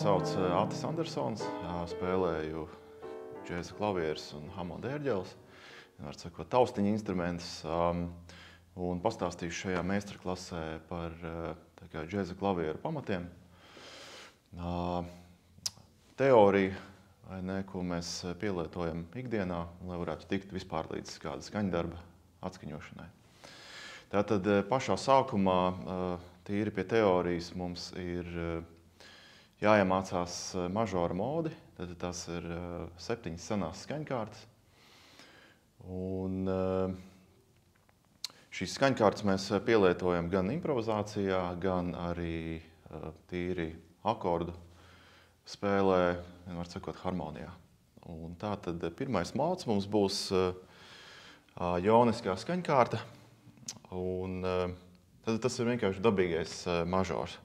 sauc Atis Andersons, spēlēju džēza klavierus un Hammonda ērģeles, var sakot, taustiņa instrumentus, un pastāstīšu šajā meistarklasē par džēza klavieru pamatiem. Teorija, ko mēs pielietojam ikdienā, lai varētu tikt vispār līdz kāda skaņdarba atskaņošanai. Tātad pašā sākumā, tīri pie teorijas, mums ir jāiemācās mažora modi, tad tas ir 7 senās skaņkārtas. Un šīs skaņkārtas mēs pielietojam gan improvizācijā, gan arī tīri akordu spēlē, var sakot, harmonijā. Un tātad pirmais mods mums būs joniskā skaņkārta, un tad tas ir vienkārši dabīgais mažors.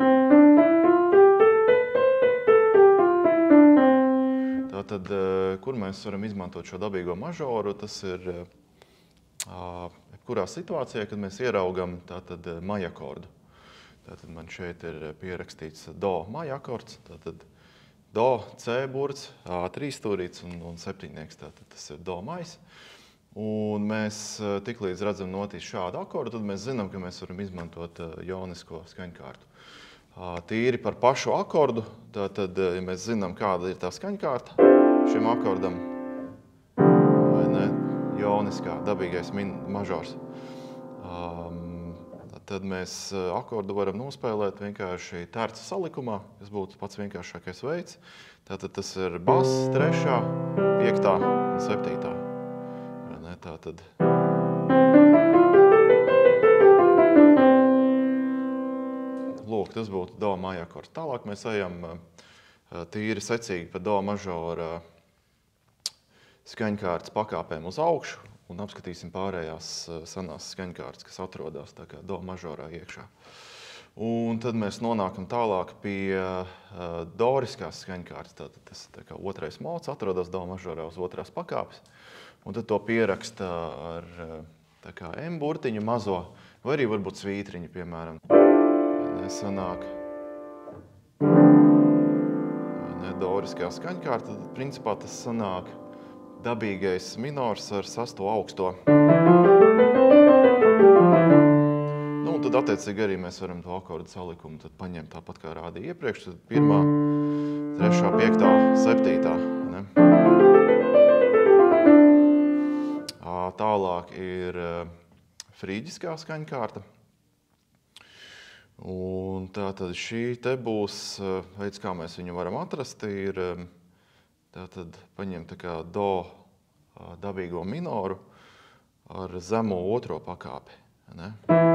Tātad, kur mēs varam izmantot šo dabīgo mažoru, tas ir jebkurā situācijā, kad mēs ieraugam tātad maja akordu. Tātad man šeit ir pierakstīts do maja akords, tātad do, C burts, A3 stūrīts un septiņnieks, tātad tas ir do majs. Un mēs tiklīdz redzam notīs šādu akordu, tad mēs zinām, ka mēs varam izmantot jonisko skaņkārtu. Tīri par pašu akordu, tātad, ja mēs zinām, kāda ir tā skaņkārta šim akordam, vai ne, joniskā, dabīgais mažors, tad mēs akordu varam nospēlēt vienkārši tercu salikumā, kas būtu pats vienkāršākais veids. Tātad tas ir bass, 3., 5. un 7. Vai ne, tātad. Lūk, tas būtu do maja akords. Tālāk mēs ejam tīri secīgi pa do mažora skaņkārtas pakāpēm uz augšu un apskatīsim pārējās senās skaņkārtas, kas atrodas tā kā do mažorā iekšā. Un tad mēs nonākam tālāk pie doriskās skaņkārtas. Tātad tas tā kā otrais mods atrodas do mažorā uz otrās pakāpes. Un tad to pieraksta ar tā kā M burtiņu mazo, vai arī varbūt svītriņu, piemēram. Sanāk doriskā skaņkārta, tad principā tas sanāk dabīgais minors ar 6. augsto. Nu, un tad attiecīgi arī mēs varam to akordu salikumu tad paņemt tāpat kā rādīja iepriekš, tad 1., 3., 5., 7. Ne? Tālāk ir frīģiskā skaņkārta. Un tātad šī te būs veids, kā mēs viņu varam atrast, ir tātad paņemt tā kā do dabīgo minoru ar zemo 2. pakāpi. Ne?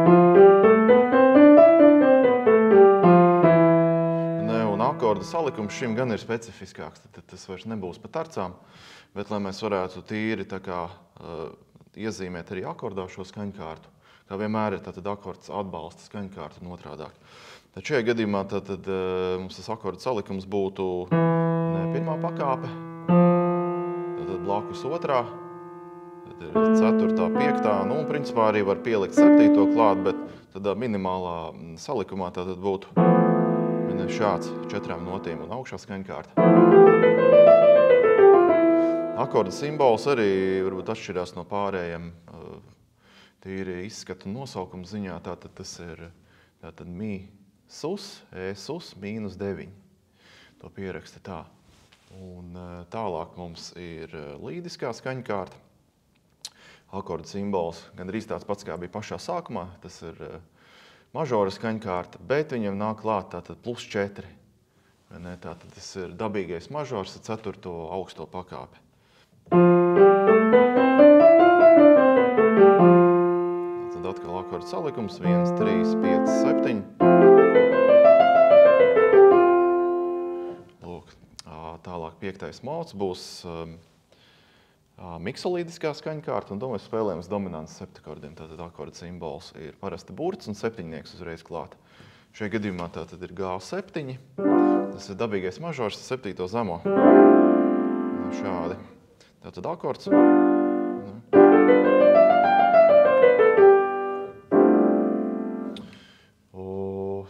Un akordu salikums šim gan ir specifiskāks, tad tas vairs nebūs pa tarcām, bet lai mēs varētu tīri tā kā iezīmēt arī akordā šo skaņkārtu. Kā vienmēr ir tātad akords atbalsta skaņkārtu un otrādāk. Tad šajā gadījumā tātad mums tas akordu salikums būtu 1. pakāpe, tātad blakus 2., tad ir 4., 5., nu un principā arī var pielikt 7. klāt, bet tādā minimālā salikumā tātad būtu šāds 4 notīm un augšā skaņkārta. Akorda simbols arī varbūt atšķirās no pārējiem tīri izskatu un nosaukumu ziņā, tātad tas ir tātad mi sus, e sus mīnus 9. To pieraksta tā. Un tālāk mums ir līdiskā skaņkārta. Akorda simbols gandrīz tāds pats, kā bija pašā sākumā. Tas ir mažora skaņkārta, bet viņam nāk klāt tātad +4. Tātad tas ir dabīgais mažors ar 4. augsto pakāpi. Atkal akordu salikums 1, 3, 5, 7. Lūk, tālāk 5. mods būs miksolīdiskā skaņkārta, un to mēs spēlējam uz dominantas septakordiem. Tātad akordu simbols ir parasti burts un septiņnieks uzreiz klāt. Šajā gadījumā tātad ir G7. Tas ir dabīgais mažors ar 7. zemo. Šādi. Tātad akords.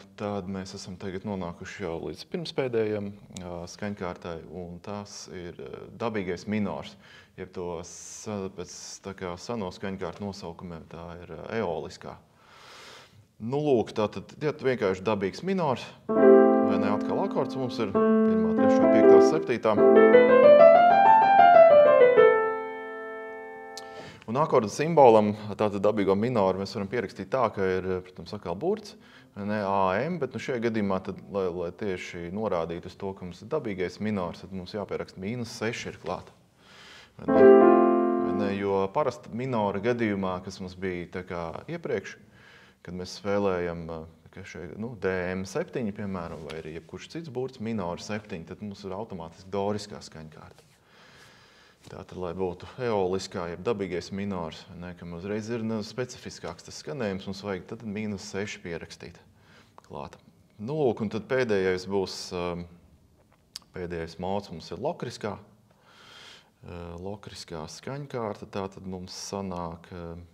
tad mēs esam tagad nonākuši jau līdz pirmspēdējiem skaņkārtai, un tas ir dabīgais minors. Ja to pēc tā kā seno skaņkārtu nosaukumiem, tā ir eoliskā. Nu, lūk, tātad vienkārši dabīgs minors, vai ne, atkal akords mums ir 1, 3, 5, 7. Un akorda simbolam, tātad dabīgo minoru, mēs varam pierakstīt tā, ka ir, protams, atkal burts, ne AM, bet šajā gadījumā, tad, lai tieši norādītu uz to, ka mums ir dabīgais minors, tad mums jāpieraksta -6 ir klāta. Vai ne? Jo parasti minora gadījumā, kas mums bija tā kā iepriekš, kad mēs spēlējam DM7, piemēram, vai arī jebkurš cits burts, minora 7, tad mums ir automātiski doriskā skaņkārta. Tātad, lai būtu eoliskā, jeb dabīgais minors, kam uzreiz ir specifiskāks tas skanējums, mums vajag tad -6 pierakstīt klāt. Nu, lūk, un tad pēdējais būs, pēdējais mods mums ir lokriskā. Lokriskā skaņkārta, tātad mums sanāk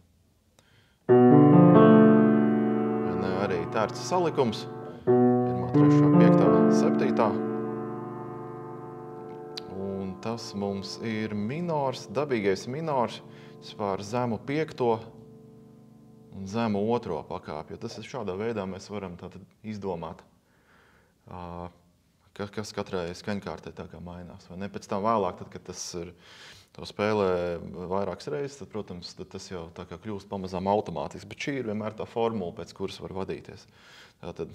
arī tērts salikums, 1, 3, 5, 7. Un tas mums ir minors, dabīgais minors pār zemu 5. un zemu 2. pakāpi. Jo tas ir šādā veidā mēs varam tātad izdomāt, kas katrai skaņkārtai tā kā mainās. Vai ne? Pēc tam vēlāk, tad, kad tas ir to spēlē vairākas reizes, tad, protams, tad tas jau tā kā kļūst pamazām automātiski. Bet šī ir vienmēr tā formula, pēc kuras var vadīties. Tātad.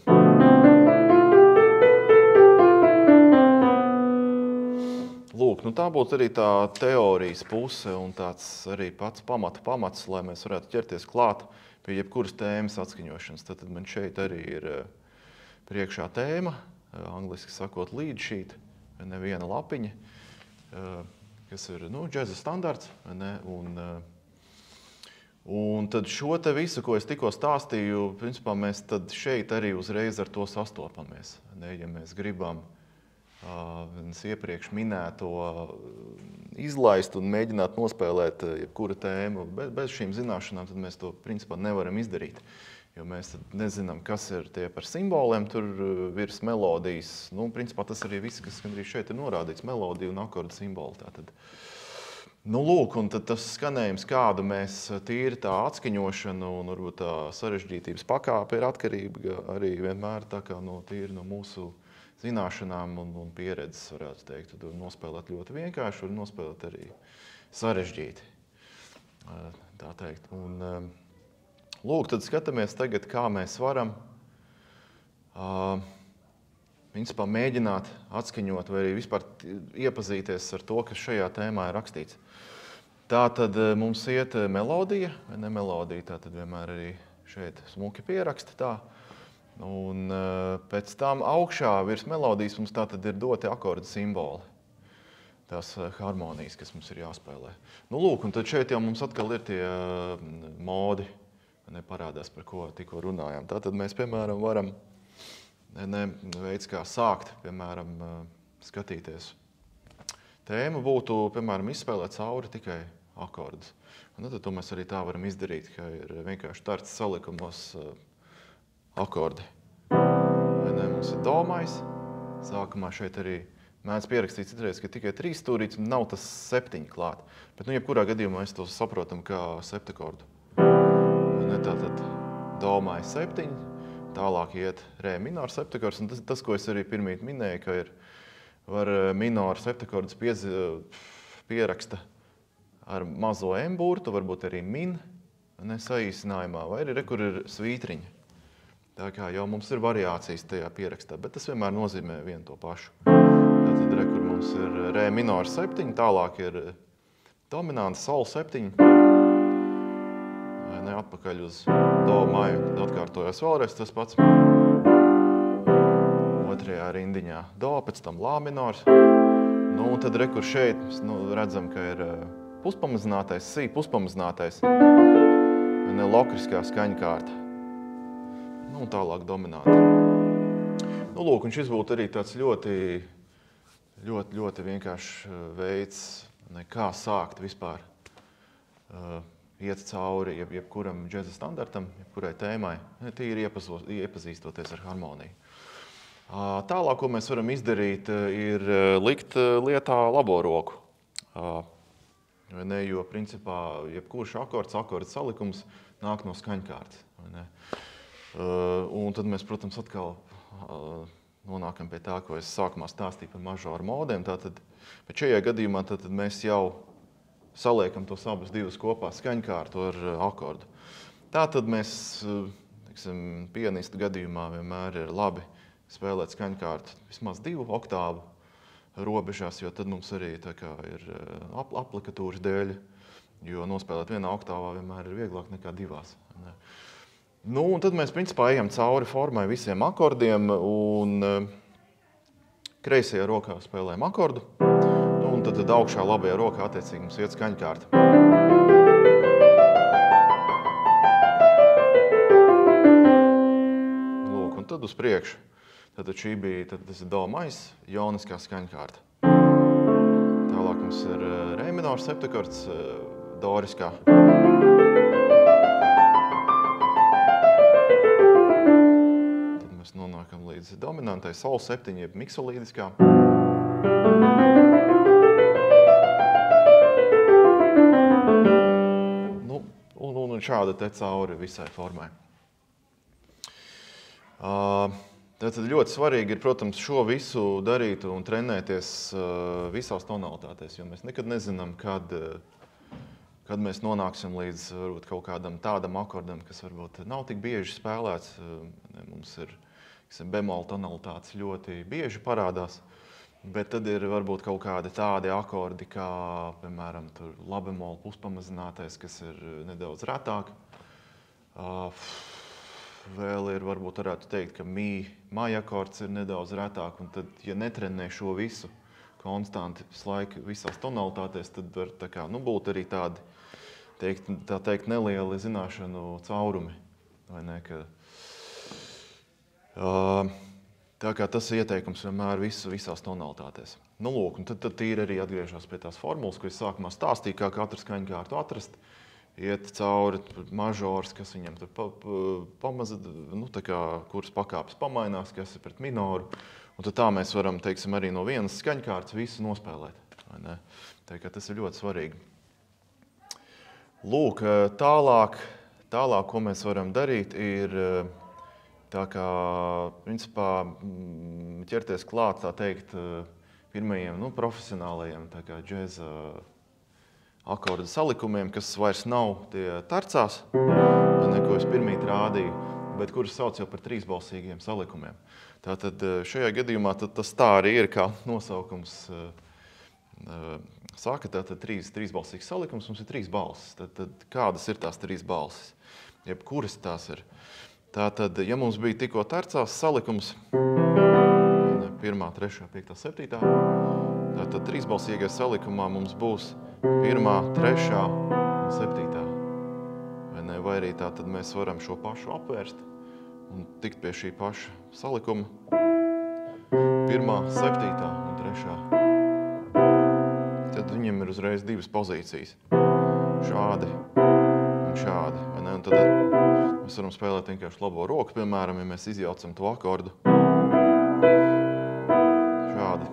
Lūk, tā būtu arī tā teorijas puse un tāds arī pats pamats, lai mēs varētu ķerties klāt pie jebkuras tēmas atskaņošanas. Tad man šeit arī ir priekšā tēma, angliski sakot lead sheet, neviena lapiņa, kas ir džeza standarts. Un tad šo te visu, ko es tikko stāstīju, principā mēs tad šeit arī uzreiz ar to sastopamies. Ja mēs gribam iepriekš minēto izlaist un mēģināt nospēlēt jebkura tēmu bez šīm zināšanām, tad mēs to principā nevaram izdarīt. Jo mēs tad nezinām, kas ir tie par simboliem, tur virs melodijas. Principā tas arī viss, kas gandrīz šeit ir norādīts, melodija un akorda simboli. Tātad. Lūk, un tad tas skanējums, kādu mēs tīri tā atskaņošana un varbūt tā sarežģītības pakāpe ir atkarīga arī vienmēr tā kā tīri no mūsu zināšanām un pieredzes, varētu teikt. Tad var nospēlēt ļoti vienkārši, var nospēlēt arī sarežģīti, tā teikt. Un, lūk, tad skatāmies tagad, kā mēs varam principā mēģināt atskaņot vai arī vispār iepazīties ar to, kas šajā tēmā ir rakstīts. Tātad mums iet melodija, vai ne melodija, tātad vienmēr arī šeit smuki pieraksta tā. Un pēc tam augšā virs melodijas mums tātad ir doti akordu simboli. Tās harmonijas, kas mums ir jāspēlē. Lūk, un tad šeit jau mums atkal ir tie modi, neparādās, par ko tikko runājām. Tātad mēs, piemēram, varam veids, kā sākt, piemēram, skatīties. Tēma būtu, piemēram, izspēlēt cauri tikai akordus. Un tad to mēs arī tā varam izdarīt, ka ir vienkārši tērts salikumos akordi. Mums ir domais. Sākumā šeit arī mēdz pierakstīt citreiz, ka tikai 3 stūrītes, nav tas 7 klāt. Bet, jebkurā gadījumā mēs to saprotam kā septakordu. Tātad domais 7, tālāk iet re minor septakors, un tas, ko es arī pirmīt minēju, ka ir var minor septakordus pieraksta ar mazo M burtu, varbūt arī min, saīsinājumā, vai arī kur ir svītriņa. Tā kā jau mums ir variācijas tajā pierakstā, bet tas vienmēr nozīmē vienu to pašu. Tātad kur mums ir re minor 7, tālāk ir dominanta sol 7, atpakaļ uz do maju, tad atkārtojas vēlreiz tas pats. Otrajā rindiņā do, pēc tam lā minors. Un tad kur šeit redzam, ka ir puspamazinātais, si puspamazinātais, lokriskā skaņkārta. Un tālāk dominanta. Lūk, un šis būtu arī tāds ļoti vienkāršs veids, kā sākt vispār iet cauri jebkuram džeza standartam, jebkurai tēmai, tīri iepazīstoties ar harmoniju. Tālāk, ko mēs varam izdarīt, ir likt lietā labo roku. Jo, principā, jebkurš akorda salikums nāk no skaņkārtas. Un tad mēs, protams, atkal nonākam pie tā, ko es sākumā stāstīju par mažoru modiem. Bet šajā gadījumā mēs jau saliekam tos abus divus kopā, skaņkārtu ar akordu. Tātad mēs, pianistu gadījumā vienmēr ir labi spēlēt skaņkārtu vismaz 2 oktāvu robežās, jo tad mums arī ir aplikatūras dēļ, jo nospēlēt vienā oktāvā vienmēr ir vieglāk nekā 2. Un tad mēs, principā, ejam cauri formai visiem akordiem, un kreisajā rokā spēlējam akordu, un tad augšā labajā rokā attiecīgi mums iet skaņkārta. Lūk, un tad uz priekšu. Tātad šī bija, tas ir do mais, joniskā skaņkārta. Tālāk mums ir re minors septakords, doriskā. Tad mēs nonākam līdz dominantai sol 7, jeb miksolīdiskā. Un šāda te cauri visai formai. Tātad ļoti svarīgi ir, protams, šo visu darīt un trenēties visās tonalitātēs, jo mēs nekad nezinām, kad mēs nonāksim līdz varbūt kaut kādam tādam akordam, kas varbūt nav tik bieži spēlēts. Mums ir bemola tonalitātes ļoti bieži parādās, bet tad ir varbūt kaut kādi tādi akordi, kā, piemēram, la bemola puspamazinātais, kas ir nedaudz retāk. Vēl ir, varbūt varētu teikt, ka maja akords ir nedaudz retāk, un tad, ja netrenē šo visu konstanti visu laiku visās tonalitātēs, tad var būt arī tādi, tā teikt, nelieli zināšanu caurumi. Vai ne, tā kā tas ieteikums vienmēr visās tonalitātēs. Lūk, un tad tīri arī atgriežos pie tās formulas, ko es sākumā stāstīju, kā katru skaņkārtu atrast. Iet cauri mažors, kas viņam tur kuras pakāpes pamainās, kas ir pret minoru. Un tad tā mēs varam, teiksim, arī no vienas skaņkārtas visu nospēlēt. Vai ne? Tā kā tas ir ļoti svarīgi. Lūk, tālāk, ko mēs varam darīt, ir tā kā, principā, ķerties klāt, tā teikt, pirmajiem, profesionālajiem, tā kā džeza akordu salikumiem, kas vairs nav tie tarcās, ko es pirmīt rādīju, bet kurus sauc jau par trīsbalsīgiem salikumiem. Tātad šajā gadījumā tas tā arī ir, kā nosaukums saka, tātad trīsbalsīgs salikums, mums ir 3 balsis. Tad kādas ir tās 3 balsis? Jeb kuras tās ir? Tātad, ja mums bija tikko tarcās salikums, 1, 3, 5, 7, tātad trīsbalsīgais salikumā mums būs 1, 3, 7. Vai arī tātad mēs varam šo pašu apvērst un tikt pie šī paša salikuma. 1, 7 un 3. Tad viņam ir uzreiz 2 pozīcijas. Šādi un šādi. Un tad mēs varam spēlēt vienkārši labo roku, piemēram, ja mēs izjaucam to akordu. Šādi.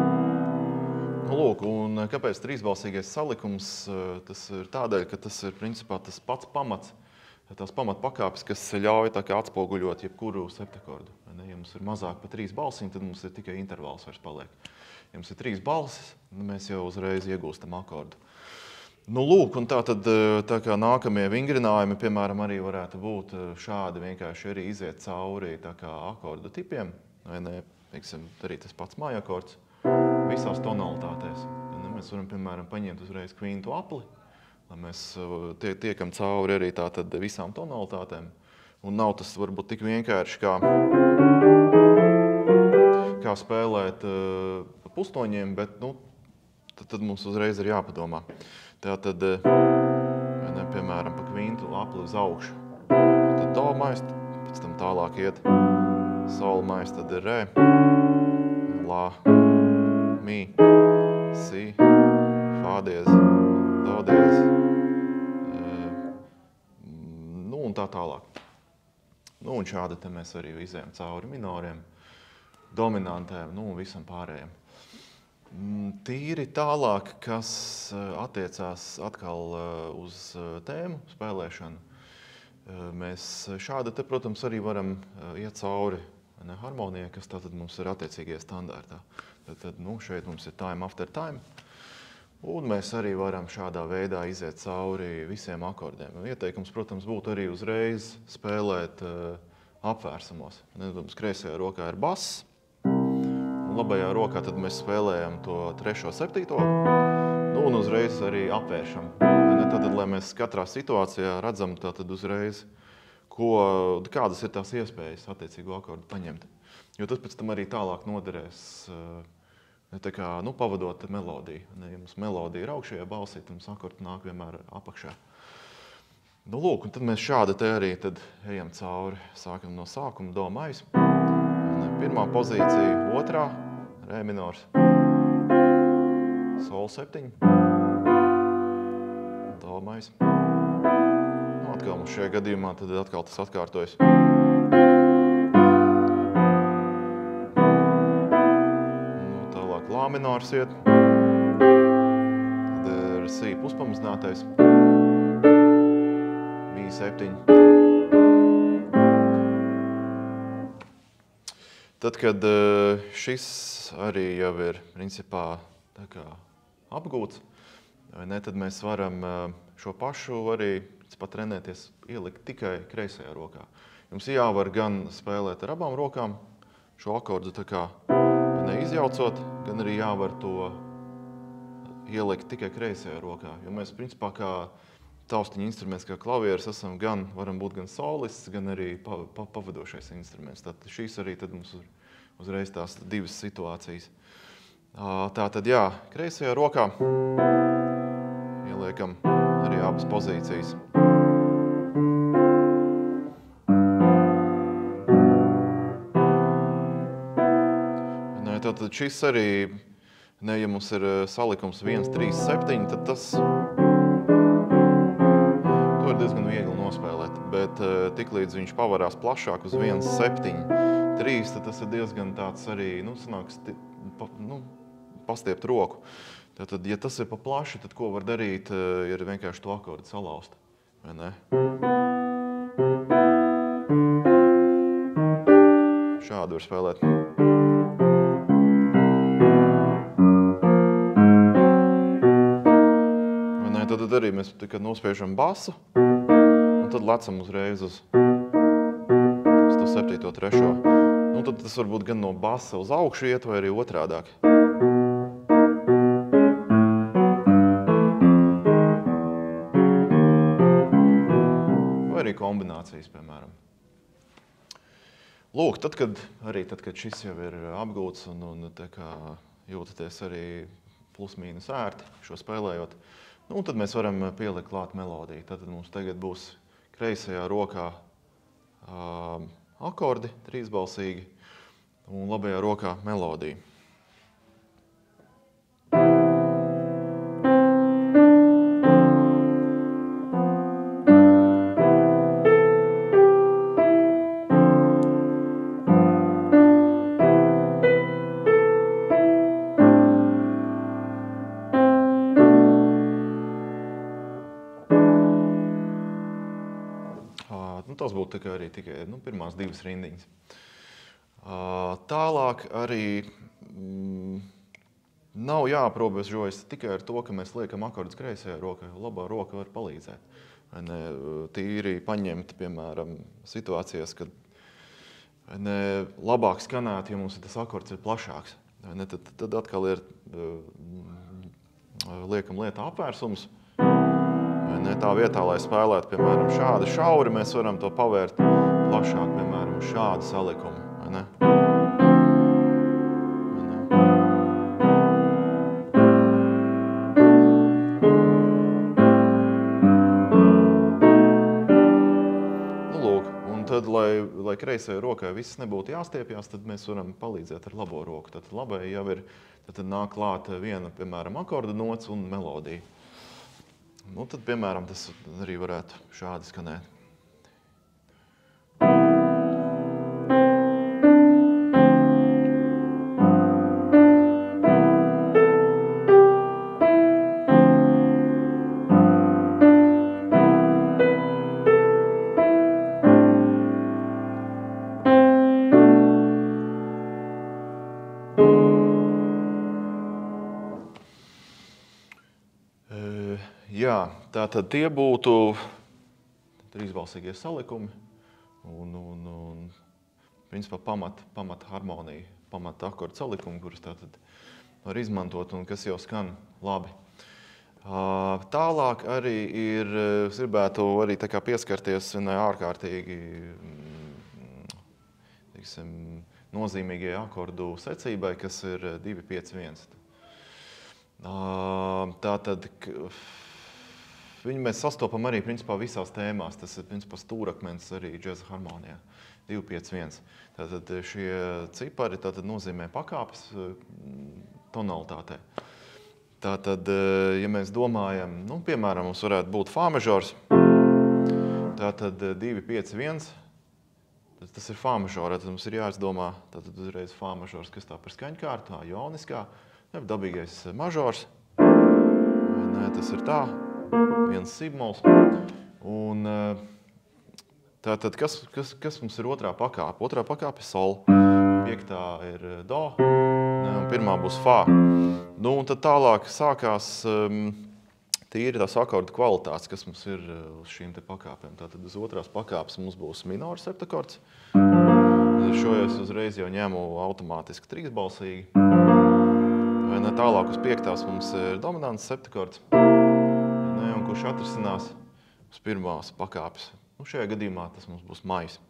Lūk, un kāpēc trīsbalsīgais salikums? Tas ir tādēļ, ka tas ir principā tas pats pamats, tās pamatpakāpes, kas ļauj atspoguļot jebkuru septakordu. Ja mums ir mazāk par 3 balsīm, tad mums ir tikai intervāls vairs paliek. Ja mums ir 3 balsis, mēs jau uzreiz iegūstam akordu. Lūk, un tā kā nākamie vingrinājumi, piemēram, arī varētu būt šādi vienkārši arī iziet cauri tā kā akordu tipiem, vai ne, teiksim, arī tas pats māja akords. Visās tonalitātēs. Mēs varam, piemēram, paņemt uzreiz kvintu apli, lai mēs tiekam cauri arī tātad visām tonalitātēm. Un nav tas varbūt tik vienkārši, kā spēlēt pa pustoņiem, bet tad mums uzreiz ir jāpadomā. Tātad, piemēram, pa kvintu apli uz augšu. Tad do mais, pēc tam tālāk iet sol mais, tad ir re, la, mi, si, fā diez, do diez, tā tālāk. Nu, un šādi te mēs arī izējām cauri minoriem, dominantēm, nu, un visam pārējiem. Tīri tālāk, kas attiecās atkal uz tēmu spēlēšanu, mēs šādi te, protams, arī varam iet cauri harmonijai, kas tātad mums ir attiecīgie standārtā. Tad, nu, šeit mums ir time after time, un mēs arī varam šādā veidā iziet cauri visiem akordiem. Ieteikums, protams, būtu arī uzreiz spēlēt apvērsumos. Protams, kreisajā rokā ir bass, un labajā rokā tad mēs spēlējam to 3., 7. Nu, un uzreiz arī apvēršam. Tad, lai mēs katrā situācijā redzam tātad uzreiz, kādas ir tās iespējas attiecīgo akordu paņemt. Jo tas pēc tam arī tālāk noderēs, tā kā, nu, pavadot melodiju. Ja mums melodija ir augšējā balsī, tad mums akordi nāk vienmēr apakšā. Nu, lūk, un tad mēs šādi te arī tad ejam cauri. Sākam no sākuma, do majs. Pirmā pozīcija, otrā, re minors, sol 7, do majs. Nu, atkal mums šajā gadījumā tad atkal tas atkārtojas. Nu, tālāk lā minors iet. Tad ir si puspamazinātais. Mi 7. Tad, kad šis arī jau ir principā tā kā apgūts, tad mēs varam šo pašu arī pat trenēties ielikt tikai kreisajā rokā. Jums jāvar gan spēlēt ar abām rokām šo akordu tā kā neizjaucot, gan arī jāvar to ielikt tikai kreisajā rokā. Jo mēs principā kā taustiņa instruments, kā klavieris, varam būt gan solists, gan arī pavadošais instruments. Tad šīs arī tad mums uzreiz tās divas situācijas. Tātad, jā, kreisajā rokā ieliekam arī abas pozīcijas. Tātad šis arī, ja mums ir salikums 1, 3, 7, tad tas to ir diezgan viegli nospēlēt, bet tiklīdz viņš pavarās plašāk uz 1, 7, 3, tad tas ir diezgan tāds arī, nu, sanāks, pastiept roku. Tātad, ja tas ir pa plaši, tad ko var darīt, ir vienkārši to akordu salauzt, vai ne? Šādu var spēlēt. Vai ne? Tad arī mēs tikai nospiežam basu, un tad lecam uzreiz uz to 7. 3. Nu, tad tas var būt gan no basa uz augšu iet, vai arī otrādāk. Vai arī kombinācijas, piemēram. Lūk, tad, kad šis jau ir apgūts un tā kā jūtaties arī plus-mīnus ērti šo spēlējot, nu, tad mēs varam pielikt klāt melodiju. Tad mums tagad būs kreisajā rokā akordi, trīsbalsīgi, un labajā rokā melodija. Tas būtu arī tikai pirmās divas rindiņas. Tālāk arī nav jāaprobežojas tikai ar to, ka mēs liekam akordus kreisajā rokā, jo labā roka var palīdzēt. Tīri paņemt, piemēram, situācijas, kad labāk skanētu, ja mums tas akords ir plašāks. Tad atkal ir liekam lietā apvērsums. Tā vietā, lai spēlētu, piemēram, šādi šauri, mēs varam to pavērt plašāk, piemēram, uz šādu salikumu. Vai ne? Nu, lūk, un tad, lai kreisajai rokai viss nebūtu jāstiepjās, tad mēs varam palīdzēt ar labo roku. Tad labai jau ir, tad nāk klāt viena, piemēram, akordu nots un melodija. Nu, tad, piemēram, tas arī varētu šādi skanēt. Jā, tātad tie būtu trīsbalsīgie salikumi un principā pamata harmonija, pamata akordu salikumi, kurus tātad var izmantot un kas jau skan labi. Tālāk arī es gribētu arī tā kā pieskarties vienai ārkārtīgi nozīmīgai akordu secībai, kas ir 2-5-1. Tātad viņu mēs sastopam arī principā visās tēmās. Tas ir principā stūrakmens arī džeza harmonijā. 2-5-1. Tātad šie cipari tātad nozīmē pakāpes tonalitātē. Tātad, ja mēs domājam, piemēram, mums varētu būt fā mažors, tātad 2-5-1, tas ir fā mažorā, tad mums ir jāizdomā, tātad uzreiz fā mažors, kas tā par skaņkārtu, joniskā, dabīgais mažors, tas ir tā, viens sibmols, un tātad, kas mums ir otrā pakāpe? Otrā pakāpe ir sol, piektā ir do, un pirmā būs fā. Un tad tālāk sākās tīri tās akordu kvalitātes, kas mums ir uz šīm te pakāpēm. Tātad uz otrās pakāpes mums būs minors septakords. Šo es uzreiz jau ņemu automātiski trīsbalsīgi. Vai ne, tālāk uz piektās mums ir dominants septakords, un kurš atrisinās uz pirmās pakāpes. Šajā gadījumā tas mums būs majs.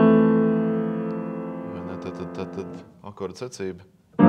Vai ne, tad akordu secība.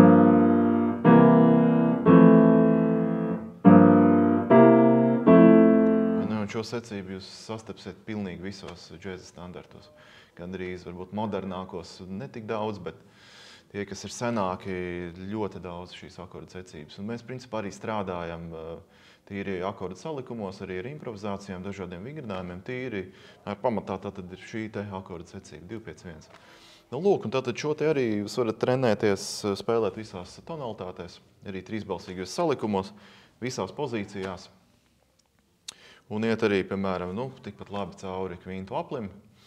Šo secību jūs sastapsiet pilnīgi visos džeza standartos. Gandrīz varbūt modernākos ne tik daudz, bet tie, kas ir senāki, ļoti daudz šīs akordu secības. Un mēs principā arī strādājam tīri akordu salikumos, arī ar improvizācijām, dažādiem vingrinājumiem. Tīri pamatā tātad ir šī te akordu secība 2-5-1. Lūk, un tātad šo te arī jūs varat trenēties, spēlēt visās tonalitātēs, arī trīsbalsīgos salikumos, visās pozīcijās. Un iet arī, piemēram, tikpat labi cauri kvintu aplim.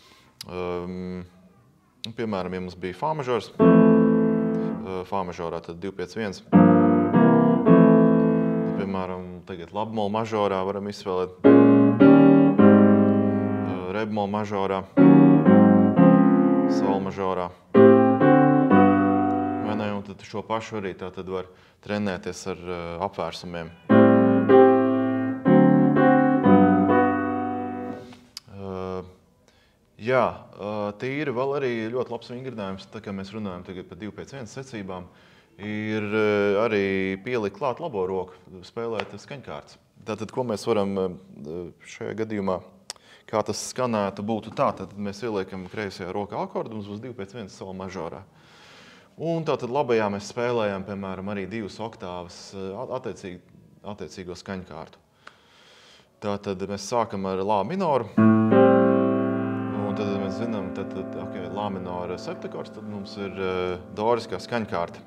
Piemēram, ja mums bija fā mažors, fā mažorā tad 2-5-1. Piemēram, tagad labmola mažorā varam izspēlēt, rebmola mažorā, sol mažorā. Vai ne? Un tad šo pašu arī tā tad var trenēties ar apvērsumiem. Jā, tīri vēl arī ļoti labs vingrinājums, tā kā mēs runājam tagad par 2-5-1 secībām, ir arī pielikt klāt labo roku, spēlēt skaņkārtas. Tātad, ko mēs varam šajā gadījumā, kā tas skanētu, būtu tā, tad mēs ieliekam kreisajā rokā akordu, mums būs 2-5-1 sol mažorā. Un tātad labajā mēs spēlējam, piemēram, arī 2 oktāvas attiecīgo skaņkārtu. Tātad mēs sākam ar lā minoru. Tad mēs zinām, lā minora septakords, tad mums ir doriskā skaņkārta.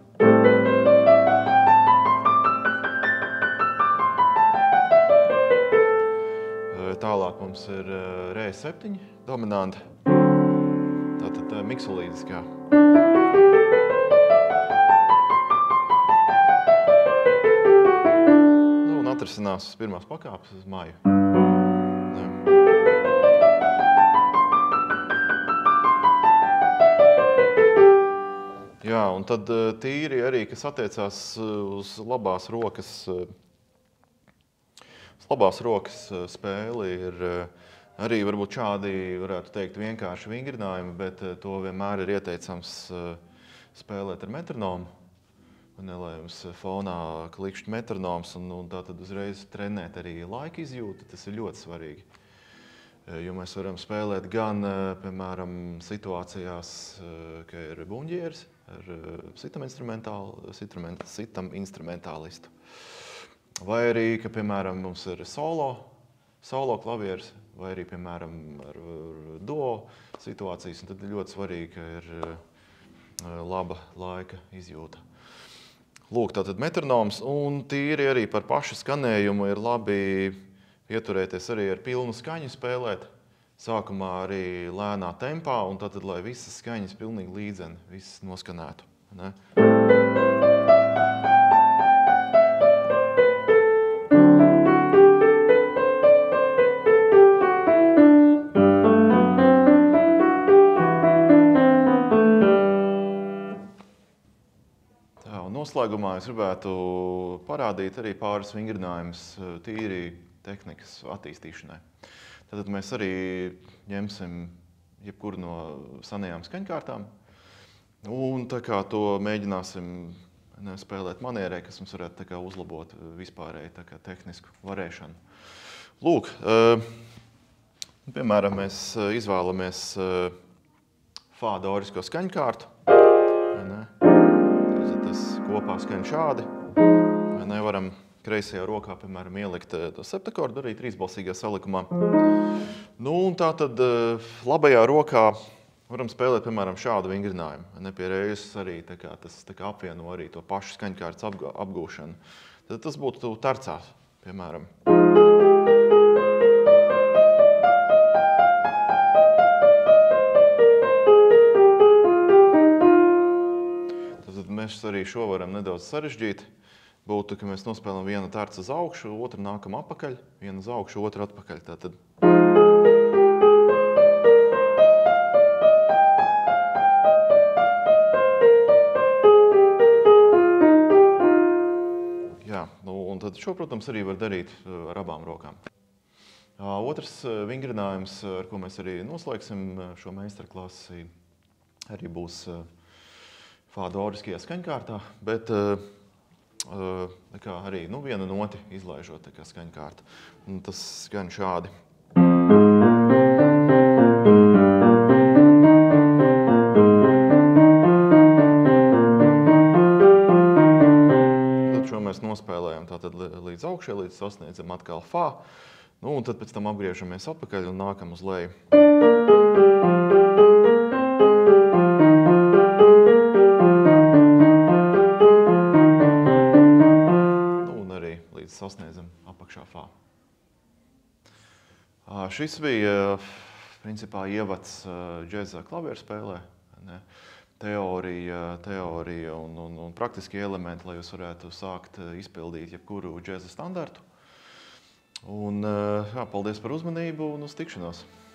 Tālāk mums ir rē 7 dominanta, tātad miksolīdiskā. Un atrisinās uz pirmās pakāpes uz maju. Jā, un tad tīri arī, kas attiecās uz labās rokas spēli, ir arī varbūt šādi, varētu teikt, vienkārši vingrinājumi, bet to vienmēr ir ieteicams spēlēt ar metronomu. Lai jums fonā klikšķi metronoms un tātad uzreiz trenēt arī laika izjūtu, tas ir ļoti svarīgi. Jo mēs varam spēlēt gan, piemēram, situācijās, ka ir buņģieris ar sitam instrumentālistu. Vai arī, ka, piemēram, mums ir solo klavieris, vai arī, piemēram, ar duo situācijas. Un tad ir ļoti svarīgi, ka ir laba laika izjūta. Lūk, tātad metronoms, un tīri arī par pašu skanējumu ir labi ieturēties arī ar pilnu skaņu spēlēt. Sākumā arī lēnā tempā, un tad, lai visas skaņas pilnīgi līdzeni, visas noskanētu. Ne? noslēgumā es gribētu parādīt arī pāris vingrinājumus tīri tehnikas attīstīšanai. Tad mēs arī ņemsim jebkuru no senajām skaņkārtām un tā kā to mēģināsim spēlēt manierē, kas mums varētu tā kā uzlabot vispārēji tā kā tehnisku varēšanu. Lūk, piemēram, mēs izvēlamies fā dorisko skaņkārtu. Tas kopā skaņ šādi. Nevaram kreisajā rokā, piemēram, ielikt to septakordu arī trīsbalsīgā salikumā. Nu, un tā tad labajā rokā varam spēlēt, piemēram, šādu vingrinājumu. Pie reizes arī tas apvieno arī to pašu skaņkārtas apgūšanu. Tad tas būtu tarcā, piemēram. Mēs arī šo varam nedaudz sarežģīt. Būtu, ka mēs nospēlam vienu tarcu uz augšu, otru nākam apakaļ, vienu uz augšu, otru atpakaļ. Tātad. Jā, un tad šo, protams, arī var darīt ar abām rokām. Otrs vingrinājums, ar ko mēs arī noslēgsim šo meistarklasi, arī būs fā doriskajā skaņkārtā, bet arī vienu noti izlaižot skaņkārtu. Un tas skan šādi. Tad šo mēs nospēlējam tātad līdz augšai, līdz sasniedzam atkal fā. Nu, un tad pēc tam apgriežamies atpakaļ un nākam uz leju. Sasniedzam apakšā fā. Šis bija principā ievads džeza klavierspēlē. Teorija un praktiskie elementi, lai jūs varētu sākt izpildīt jebkuru džeza standartu. Un, paldies par uzmanību un uz tikšanos!